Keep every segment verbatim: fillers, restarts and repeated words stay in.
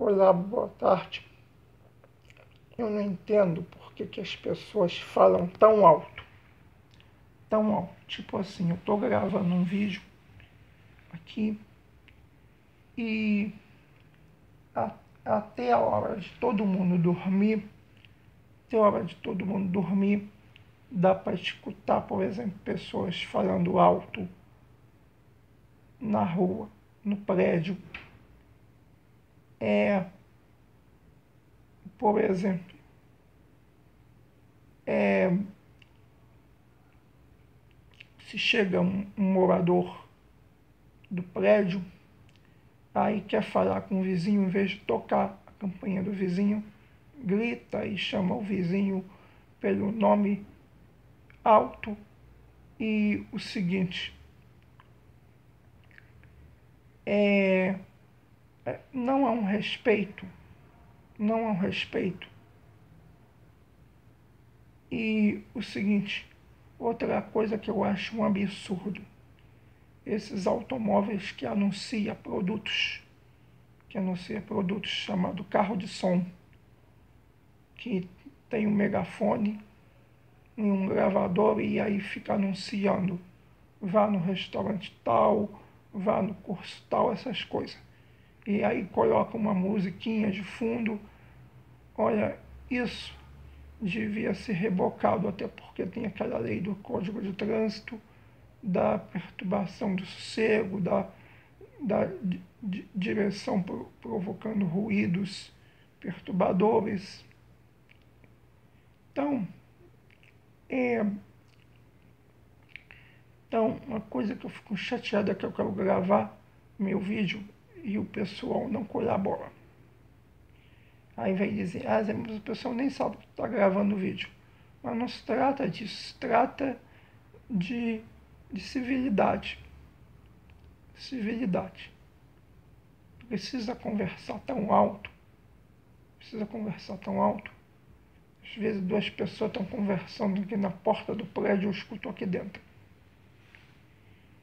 Olá, boa tarde. Eu não entendo por que, que as pessoas falam tão alto. Tão alto. Tipo assim, eu tô gravando um vídeo aqui e a, até a hora de todo mundo dormir, até a hora de todo mundo dormir, dá para escutar, por exemplo, pessoas falando alto na rua, no prédio. É, por exemplo, é, se chega um, um morador do prédio, aí quer falar com o vizinho, em vez de tocar a campainha do vizinho, grita e chama o vizinho pelo nome alto. E o seguinte, é, é, não há um respeito, não há um respeito. E o seguinte, outra coisa que eu acho um absurdo, esses automóveis que anunciam produtos, que anuncia produtos chamado carro de som, que tem um megafone e um gravador e aí fica anunciando, vá no restaurante tal, vá no curso tal, essas coisas. E aí coloca uma musiquinha de fundo. Olha, isso devia ser rebocado, até porque tem aquela lei do Código de Trânsito, da perturbação do sossego, da, da di, di, direção pro, provocando ruídos perturbadores. Então, é, então, uma coisa que eu fico chateado é que eu quero gravar meu vídeo e o pessoal não colabora. Aí vem dizer, ah, mas o pessoal nem sabe que está gravando o vídeo. Mas não se trata disso, se trata de, de civilidade. Civilidade. Precisa conversar tão alto. Precisa conversar tão alto. Às vezes duas pessoas estão conversando aqui na porta do prédio, eu escuto aqui dentro.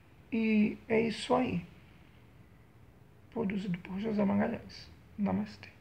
E é isso aí. Produzido por José Magalhães. Namastê.